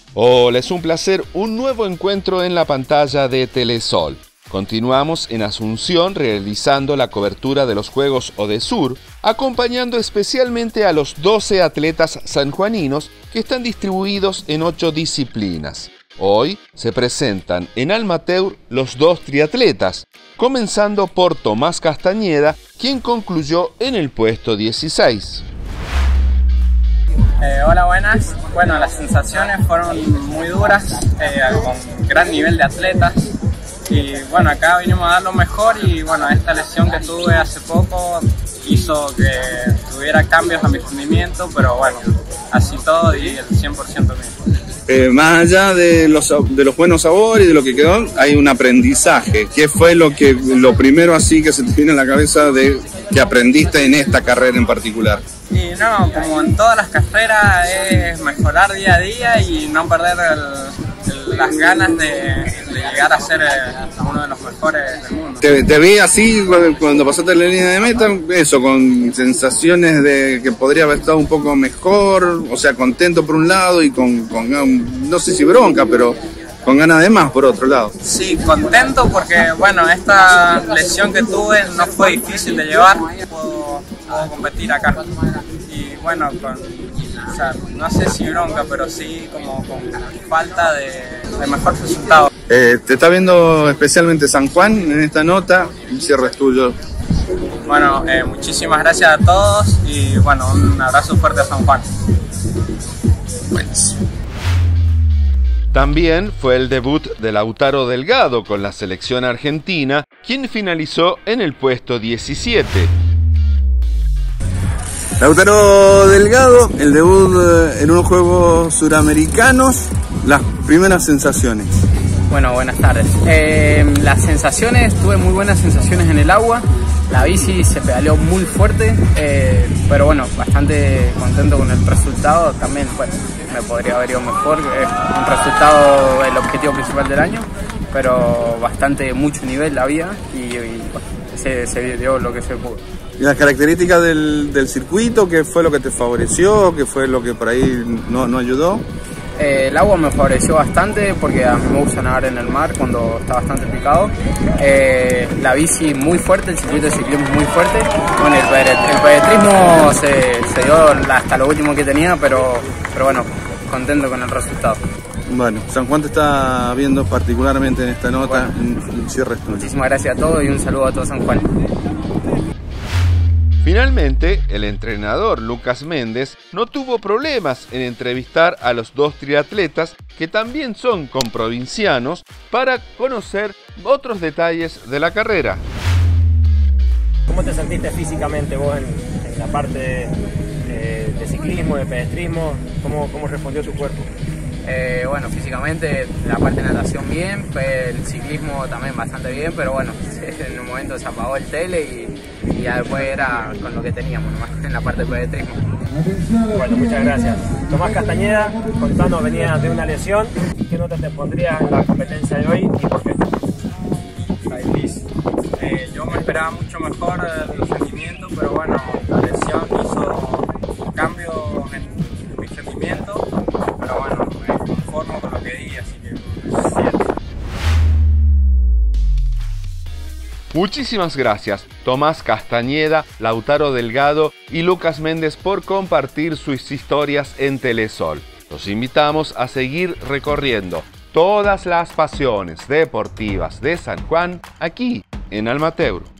Hola, es un placer, un nuevo encuentro en la pantalla de Telesol. Continuamos en Asunción realizando la cobertura de los Juegos Odesur, acompañando especialmente a los 12 atletas sanjuaninos que están distribuidos en 8 disciplinas. Hoy se presentan en Almateur los 2 triatletas, comenzando por Tomás Castañeda, quien concluyó en el puesto 16. Hola, buenas. Bueno, las sensaciones fueron muy duras, con gran nivel de atletas. Y bueno, acá vinimos a dar lo mejor y bueno, esta lesión que tuve hace poco hizo que tuviera cambios a mi rendimiento, pero bueno, así todo y el 100% mío. Más allá de los buenos sabores y de lo que quedó, hay un aprendizaje. ¿Qué fue lo primero así que se te viene a la cabeza de que aprendiste en esta carrera en particular? Y no, como en todas las carreras, es mejorar día a día y no perder las ganas de llegar a ser uno de los mejores del mundo. ¿Te vi así cuando pasaste la línea de meta? Eso, con sensaciones de que podría haber estado un poco mejor, o sea, contento por un lado y con no sé si bronca, pero con ganas de más por otro lado. Sí, contento porque, bueno, esta lesión que tuve no fue difícil de llevar, puedo competir acá. Y bueno, o sea, no sé si bronca, pero sí como con falta de mejor resultado. Te está viendo especialmente San Juan en esta nota, el cierre es tuyo. Bueno, muchísimas gracias a todos y bueno, un abrazo fuerte a San Juan. Buenísimo. También fue el debut de Lautaro Delgado con la selección argentina, quien finalizó en el puesto 17. Lautaro Delgado, el debut en unos Juegos Suramericanos, las primeras sensaciones. Bueno, buenas tardes. Las sensaciones, tuve muy buenas sensaciones en el agua. La bici se pedaleó muy fuerte, pero bueno, bastante contento con el resultado. También, bueno, me podría haber ido mejor. Es un resultado, el objetivo principal del año, pero mucho nivel había y bueno, se dio lo que se pudo. ¿Y las características del circuito? ¿Qué fue lo que te favoreció? ¿Qué fue lo que por ahí no ayudó? El agua me favoreció bastante porque a mí me gusta nadar en el mar cuando está bastante picado. La bici muy fuerte, el circuito de ciclismo muy fuerte. Bueno, el pedestrismo se dio hasta lo último que tenía, pero bueno, contento con el resultado. Bueno, San Juan te está viendo particularmente en esta nota. Bueno, un cierre tuyo. Muchísimas gracias a todos y un saludo a todo San Juan. Finalmente, el entrenador Lucas Méndez no tuvo problemas en entrevistar a los 2 triatletas que también son comprovincianos para conocer otros detalles de la carrera. ¿Cómo te sentiste físicamente vos en la parte de ciclismo, de pedestrismo? ¿Cómo respondió tu cuerpo? Bueno, físicamente la parte de natación bien, el ciclismo también bastante bien, pero bueno, en un momento se apagó el tele y ya después era con lo que teníamos nomás en la parte de pedestrismo. Bueno, muchas gracias. Tomás Castañeda, contanos, venía de una lesión. ¿Qué nota te pondrías en la competencia de hoy y por qué? Yo me esperaba mucho mejor el rendimiento, pero bueno, la lesión hizo cambios en mi rendimiento, pero bueno, me conformo con lo que di, así que 7. Muchísimas gracias, Tomás Castañeda, Lautaro Delgado y Lucas Méndez por compartir sus historias en Telesol. Los invitamos a seguir recorriendo todas las pasiones deportivas de San Juan aquí en Almateur.